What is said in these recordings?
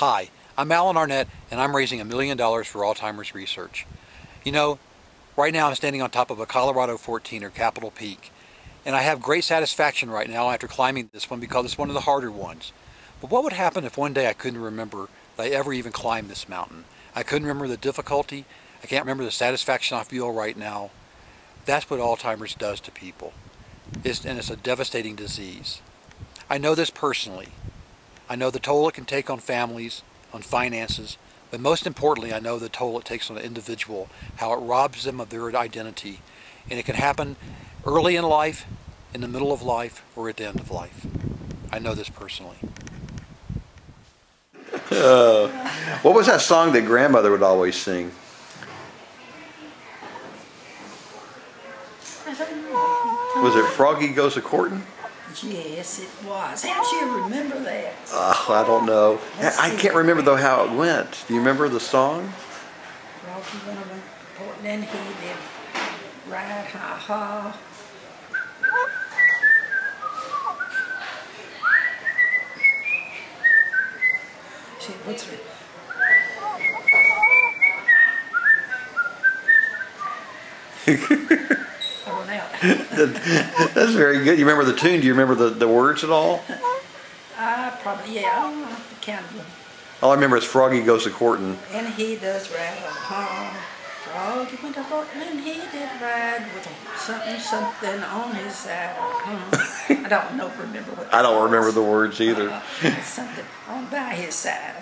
Hi, I'm Alan Arnette, and I'm raising $1 million for Alzheimer's research. You know, right now I'm standing on top of a Colorado 14 or Capitol Peak, and I have great satisfaction right now after climbing this one because it's one of the harder ones. But what would happen if one day I couldn't remember that I ever even climbed this mountain? I couldn't remember the difficulty. I can't remember the satisfaction I feel right now. That's what Alzheimer's does to people. And it's a devastating disease. I know this personally. I know the toll it can take on families, on finances, but most importantly, I know the toll it takes on an individual, how it robs them of their identity. And it can happen early in life, in the middle of life, or at the end of life. I know this personally. What was that song that grandmother would always sing? I don't know. Was it Froggy Goes A-Courtin'? Yes, it was. How'd you remember that? I don't know. I can't remember though how it went. Do you remember the song? Rocky went over important, and he did ride ha ha. Shit, what's it? That's very good. You remember the tune? Do you remember the words at all? Probably, yeah. I don't know if I can. All I remember is Froggy Goes A-Courtin'. And he does ride on Froggy went a courtin', and he did ride with something on his side. I don't remember what. I don't remember the words either. Something on by his side.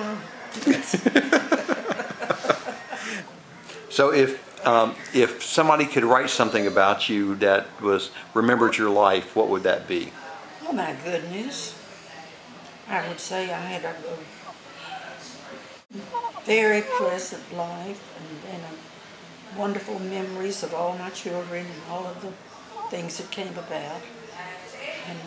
So if somebody could write something about you that remembered your life, what would that be? Oh my goodness. I would say I had a very pleasant life and wonderful memories of all my children and all of the things that came about. And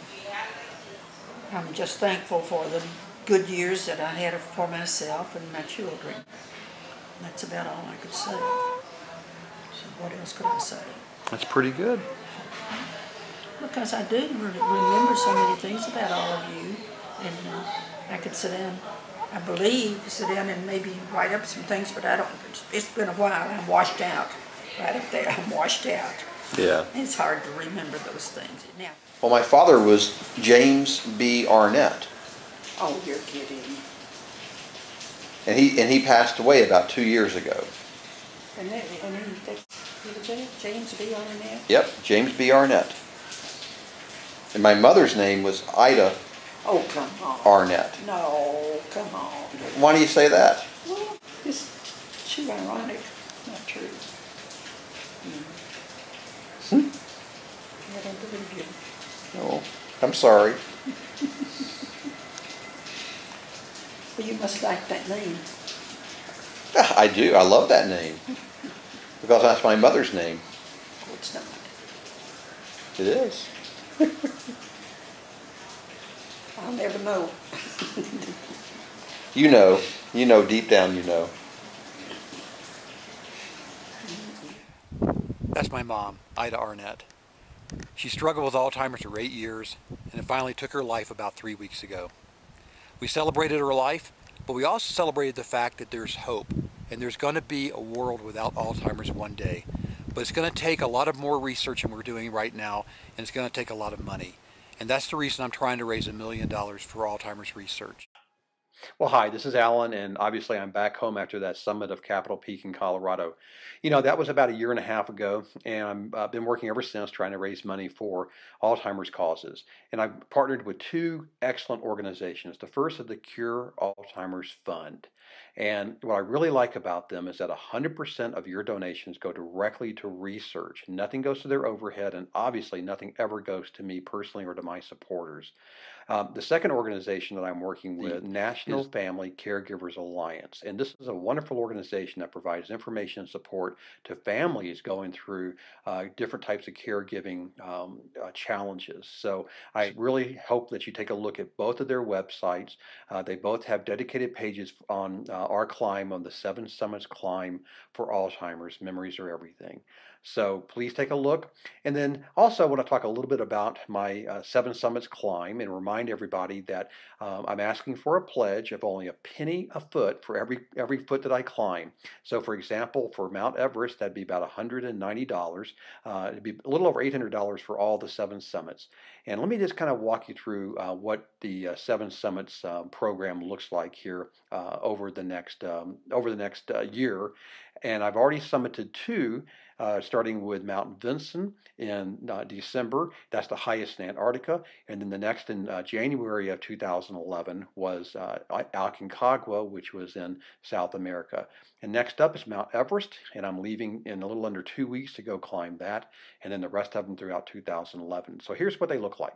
I'm just thankful for the good years that I had for myself and my children. That's about all I could say. So what else could I say? That's pretty good. Because I do remember so many things about all of you, and I could sit down, sit down and maybe write up some things, but I don't, it's been a while. I'm washed out. Right up there, I'm washed out. Yeah. It's hard to remember those things now. Well, my father was James B. Arnette. Oh, you're kidding. And he passed away about 2 years ago. And James B. Arnette? Yep, James B. Arnette. And my mother's name was Ida Oh, come on. Arnette. No, come on. Why do you say that? Well, it's too ironic. Not true. I don't believe you. Oh, I'm sorry. Well, you must like that name. I do. I love that name. Because that's my mother's name. Oh, it's not. It is. I'll never know. You know, deep down you know. That's my mom, Ida Arnette. She struggled with Alzheimer's for 8 years, and it finally took her life about 3 weeks ago. We celebrated her life, but we also celebrated the fact that there's hope, and there's going to be a world without Alzheimer's one day. But it's going to take a lot of more research than we're doing right now, and it's going to take a lot of money. And that's the reason I'm trying to raise $1 million for Alzheimer's research. Well, hi, this is Alan, and obviously I'm back home after that summit of Capitol Peak in Colorado. You know, that was about 1.5 years ago, and I've been working ever since trying to raise money for Alzheimer's causes. And I've partnered with 2 excellent organizations. The first is the Cure Alzheimer's Fund. And what I really like about them is that 100% of your donations go directly to research. Nothing goes to their overhead, and obviously nothing ever goes to me personally or to my supporters. The second organization that I'm working with, National Family Caregivers Alliance, and this is a wonderful organization that provides information and support to families going through different types of caregiving challenges. So I really hope that you take a look at both of their websites. They both have dedicated pages on our climb, on the 7 Summits climb for Alzheimer's. Memories are everything. So please take a look. And then also I want to talk a little bit about my Seven Summits climb and remind everybody that I'm asking for a pledge of only a penny a foot for every foot that I climb. So for example, for Mount Everest, that'd be about $190. It'd be a little over $800 for all the Seven Summits. And let me just kind of walk you through what the Seven Summits program looks like here over the next year. And I've already summited two, starting with Mount Vinson in December. That's the highest in Antarctica. And then the next in January of 2011 was Aconcagua, which was in South America. And next up is Mount Everest, and I'm leaving in a little under 2 weeks to go climb that, and then the rest of them throughout 2011. So here's what they look like.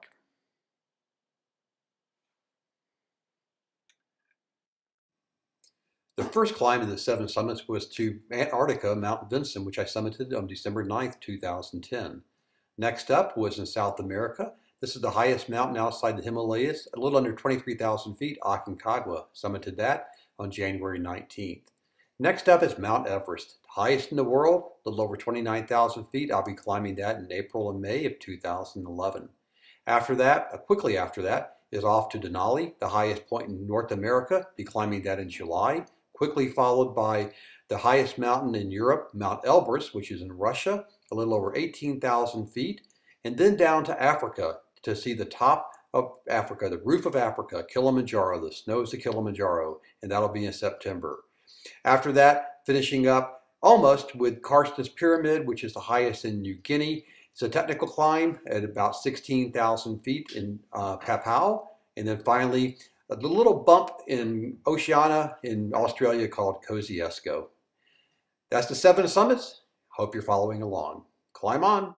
The first climb of the Seven Summits was to Antarctica, Mount Vinson, which I summited on December 9th, 2010. Next up was in South America. This is the highest mountain outside the Himalayas, a little under 23,000 feet, Aconcagua. Summited that on January 19th. Next up is Mount Everest, highest in the world, a little over 29,000 feet. I'll be climbing that in April and May of 2011. After that, quickly after that, is off to Denali, the highest point in North America. Be climbing that in July. Quickly followed by the highest mountain in Europe, Mount Elbrus, which is in Russia, a little over 18,000 feet, and then down to Africa to see the top of Africa, the roof of Africa, Kilimanjaro, the snows of Kilimanjaro, and that'll be in September. After that, finishing up almost with Karstens Pyramid, which is the highest in New Guinea. It's a technical climb at about 16,000 feet in Papua, and then finally a little bump in Oceania in Australia called Kosciuszko. That's the Seven Summits. Hope you're following along. Climb on.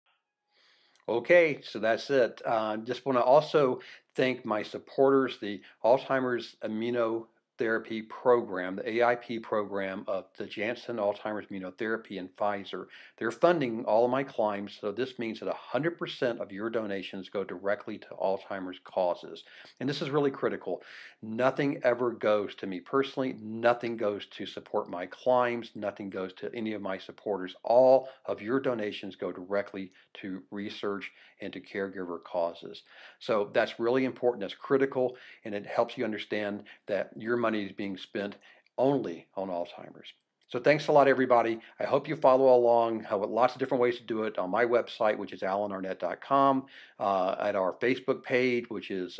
Okay, so that's it. Just want to also thank my supporters, the Alzheimer's Immunotherapy Program, the AIP program of the Janssen Alzheimer's Immunotherapy and Pfizer. They're funding all of my climbs, so this means that 100% of your donations go directly to Alzheimer's causes. And this is really critical. Nothing ever goes to me personally. Nothing goes to support my climbs. Nothing goes to any of my supporters. All of your donations go directly to research and to caregiver causes. So that's really important. That's critical, and it helps you understand that your money is being spent only on Alzheimer's. So thanks a lot, everybody. I hope you follow along with lots of different ways to do it on my website, which is alanarnette.com, at our Facebook page, which is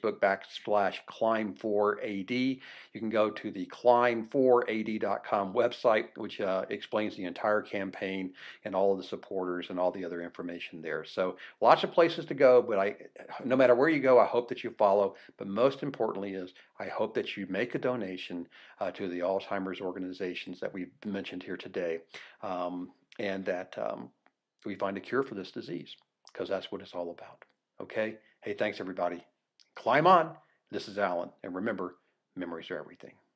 Facebook.com/climb4AD. You can go to the climb4ad.com website, which explains the entire campaign and all of the supporters and all the other information there. So lots of places to go, but no matter where you go, I hope that you follow. But most importantly is I hope that you make a donation to the Alzheimer's organizations that we've mentioned here today, and that we find a cure for this disease, because that's what it's all about. Okay? Hey, thanks everybody. Climb on. This is Alan, and remember, memories are everything.